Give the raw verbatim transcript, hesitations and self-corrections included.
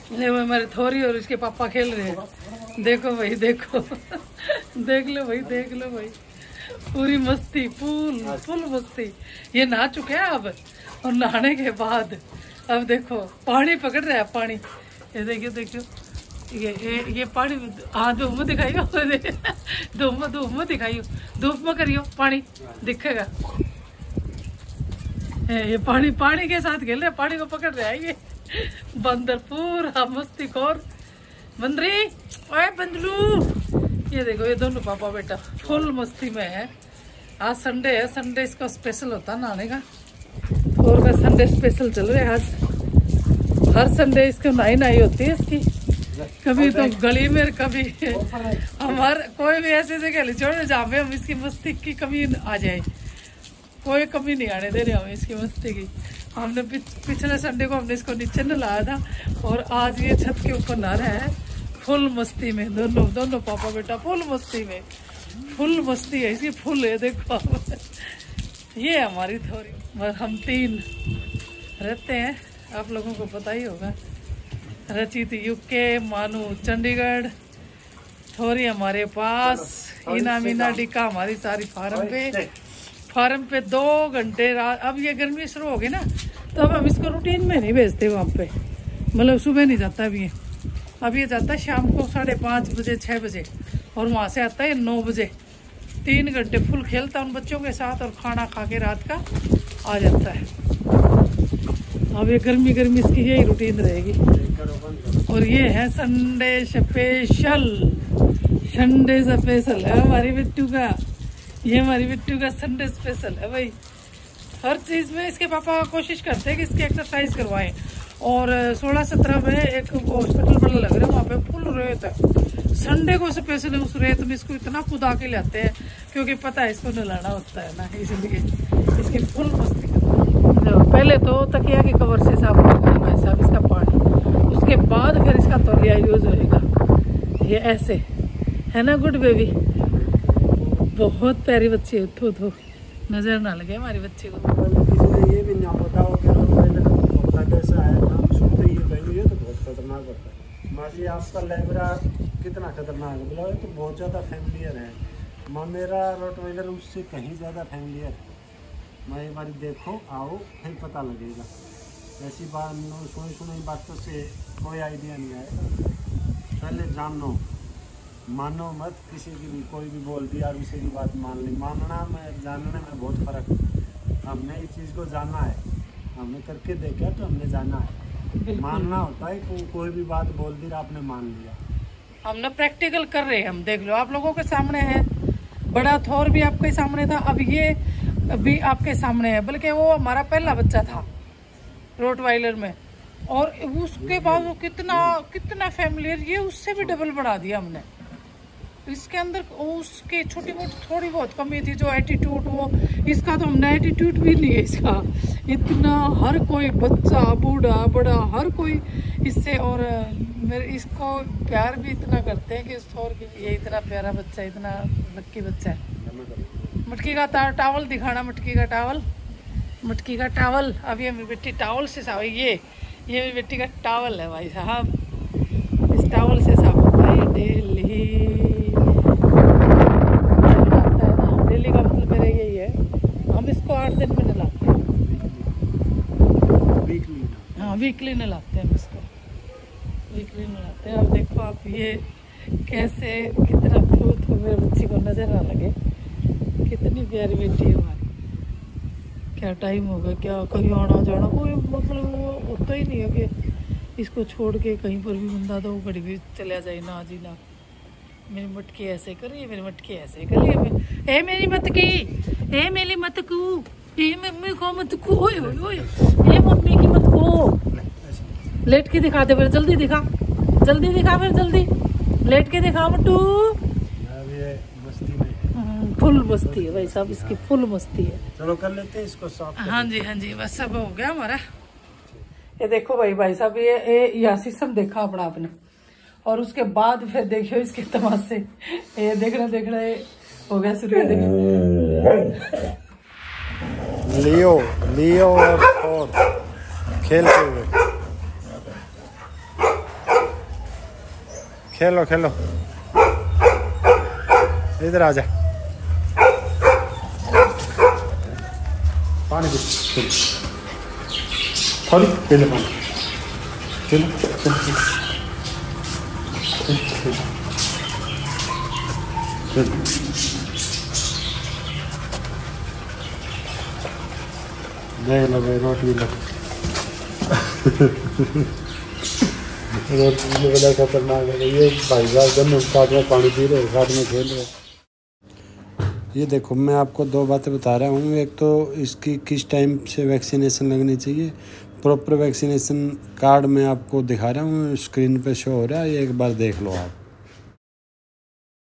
ये वो हमारे थोरी और इसके पापा खेल रहे हैं। देखो भाई देखो देख लो भाई देख लो भाई, पूरी मस्ती, फुल फुल मस्ती। ये नहा चुके हैं अब, और नहाने के बाद अब देखो पानी पकड़ रहा है, पानी। ये देखियो देखियो ये ये ये पानी। हाँ धूप में दिखाइयो धूप में धूप में दिखाइयो, धूप में करियो, पानी दिखेगा। ये पानी पानी के साथ खेल रहे, पानी को पकड़ रहा है ये बंदर, पूरा मस्ती खोर। बंदरी ओए बंदलू, ये देखो ये दोनों पापा बेटा फुल मस्ती में है। आज संडे है, संडे इसका स्पेशल होता है नहाने का, और का संडे स्पेशल चल रहा है आज। हर संडे इसको नहाई नहाई होती है इसकी, कभी तो गली में, कभी हमारे कोई भी ऐसी जगह छोड़े जहाँ पे हम इसकी मस्ती की कमी आ जाए, कोई कमी नहीं आने दे रहे हम इसकी मस्ती की। हमने पिछले संडे को हमने इसको नीचे नहलाया था, और आज ये छत के ऊपर नहा रहा है फुल मस्ती में। दोनों दोनों पापा बेटा फुल मस्ती में, फुल मस्ती है इसकी, फुल है देखो। ये हमारी थोड़ी, हम तीन रहते हैं, आप लोगों को पता ही होगा। रचित यूके, मानू चंडीगढ़, थोड़ी हमारे पास, हीना मीना डिका हमारी सारी फार्म पे। फार्म पे दो घंटे रात, अब ये गर्मी शुरू होगी ना, तो अब हम इसको रूटीन में नहीं भेजते वहाँ पे, मतलब सुबह नहीं जाता अब ये। अब ये जाता है शाम को साढ़े पाँच बजे छः बजे, और वहाँ से आता है नौ बजे। तीन घंटे फुल खेलता है उन बच्चों के साथ, और खाना खा के रात का आ जाता है। अब ये गर्मी गर्मी इसकी यही रूटीन रहेगी। और ये है संडे स्पेशल, संडे स्पेशल है हमारी बिट्टू का, ये हमारी बिट्टू का संडे स्पेशल है भाई। हर चीज़ में इसके पापा कोशिश करते हैं कि इसकी एक्सरसाइज करवाएं। और सोलह सत्रह में एक हॉस्पिटल बड़ा लग रहा है, वहाँ पे फुल रेत है। संडे को स्पेशल उस रेत में इसको इतना कुदा के लाते हैं, क्योंकि पता है इसको नहलाना होता है ना, इसलिए इसकी फुल मस्ती करते हैं। पहले तो तकिया की कवर से साफ करना है साहब इसका पानी, उसके बाद फिर इसका तौलिया यूज होएगा। ये ऐसे है ना गुड बेबी, बहुत प्यारी बच्ची है। थो थो नजर ना लगे हमारी बच्ची को। किसी ने ये भी ना बताओ कि कैसा है, हम सुनते ही कहेंगे ये तो बहुत खतरनाक होता है। मासी आपका लैब्रा कितना खतरनाक है, बोला तो बहुत ज़्यादा फैमिलियर है। माँ मेरा रोटवाइलर उससे कहीं ज़्यादा फैमिलियर है। मैं एक बार देखो आओ फिर पता लगेगा। ऐसी बात सुनी सुनी बातों से कोई आइडिया नहीं आएगा, पहले जानो, मानो मत किसी की भी, कोई भी बोल दिया और उसे की बात मान ली। मानना में जानने में बहुत फर्क है। हमने इस चीज़ को जाना है, हमने करके देखा तो हमने जाना है। मानना होता है को, कोई भी बात बोल दी आपने मान लिया। हम ना प्रैक्टिकल कर रहे हैं, हम देख लो आप लोगों के सामने है। बड़ा थोर भी आपके सामने था, अब ये भी आपके सामने है। बल्कि वो हमारा पहला बच्चा था रोटवाइलर में, और उसके बाद वो कितना कितना फैमिलियर, ये उससे भी डबल बढ़ा दिया हमने। इसके अंदर उसके छोटी मोटी थोड़ी बहुत कमी थी, जो एटीट्यूड, वो इसका तो हमने एटीट्यूड भी नहीं है इसका। इतना हर कोई बच्चा बूढ़ा बड़ा हर कोई इससे, और मेरे इसको प्यार भी इतना करते हैं कि इस थोर की, ये इतना प्यारा बच्चा, इतना लक्की बच्चा है। मटकी का टावल दिखाना, मटकी का टावल, मटकी का टावल। अब ये मेरी बेटी टावल से साफ, ये ये मेरी बेटी का टावल है भाई साहब, इस टावल से साफ होता है डेली। डेली का मतलब मेरा यही है, हम इसको आठ दिन में नहलाते हैं, वीकली। हाँ वीकली नहलाते हैं इसको, वीकली नहलाते हैं। अब देखो आप ये कैसे, कितना फ्लूट हो, मेरे बच्ची को नजर ना लगे, कितनी प्यारी बेटी है हमारी। क्या टाइम होगा, क्या कहीं आना जाना कोई मतलब वो होता ही नहीं है कि इसको छोड़ के कहीं पर भी बंदा तो घड़ी भी चला जाए ना जी ना। मेरी मटकी ऐसे करिए, मेरी मटकी ऐसे करिए, ए मेरी मतकी, ए मेरी मतकू, ए मम्मी को मतकू, ओए ओए ओए, ए मम्मी की मतको। लेट के दिखा दे फिर, जल्दी दिखा, जल्दी दिखा फिर, जल्दी लेट के दिखा मट्टू। फुल मस्ती है भाई साहब, इसकी फुल मस्ती है। चलो कर लेते हैं इसको साफ। हाँ जी हाँ जी, बस सब हो गया हमारा। ये देखो भाई भाई साहब, ये ये यहाँ सिस्टम देखा अपना आपने, और उसके बाद फिर देखियो इसके तमाशे। ये देखना देखना ये हो गया शुरू। लियो लियो और, और खेलते हुए खेलो खेलो, इधर आ जा, पानी पी, थोड़ी पीले पानी, चलो चलो देख लो भाई, रोटी लो रोटी बड़ा खतरनाक है ये भाई साहब, दोनों साथ में पानी पी रहे, साथ में खेल रहे। ये देखो मैं आपको दो बातें बता रहा हूँ, एक तो इसकी किस टाइम से वैक्सीनेशन लगनी चाहिए, प्रॉपर वैक्सीनेशन कार्ड मैं आपको दिखा रहा हूँ, स्क्रीन पे शो हो रहा है, ये एक बार देख लो आप।